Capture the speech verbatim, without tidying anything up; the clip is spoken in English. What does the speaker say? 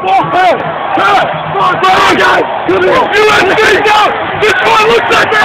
Come on, guys! U S C down! This one looks like